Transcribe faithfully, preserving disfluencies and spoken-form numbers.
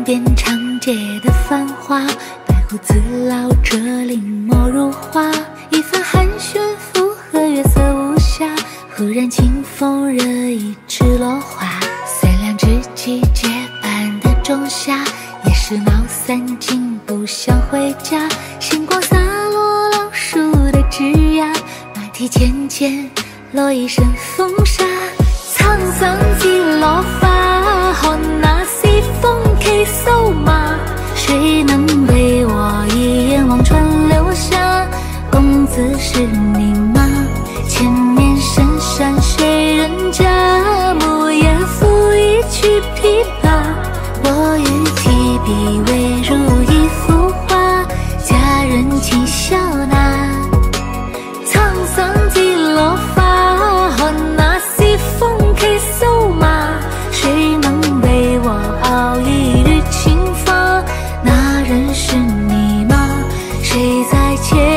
边长街的繁华，白胡子老者临摹如画，一番寒暄附和月色无暇，忽然清风惹一池落花。三两知己结伴的仲夏，也是闹散尽不想回家，星光洒落老树的枝桠，马蹄渐渐落一身风沙。沧桑几落花，看那西风起瘦马，谁能为我一眼望穿流下？公子是你吗？千年深山谁人家？木叶抚一曲琵琶，我与提笔未如一幅画，佳人轻笑纳。沧桑几落花，看那西风起瘦马，谁能为我熬一缕青发？那人是你吗？谁在前